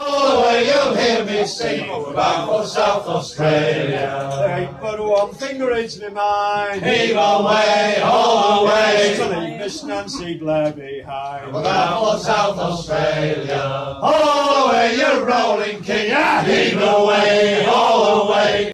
All the way you'll hear me sing, we're bound for South Australia. There ain't but one thing that reads me mind. Heave away, all the way, to leave Miss Nancy Blair behind. we're bound for South Australia.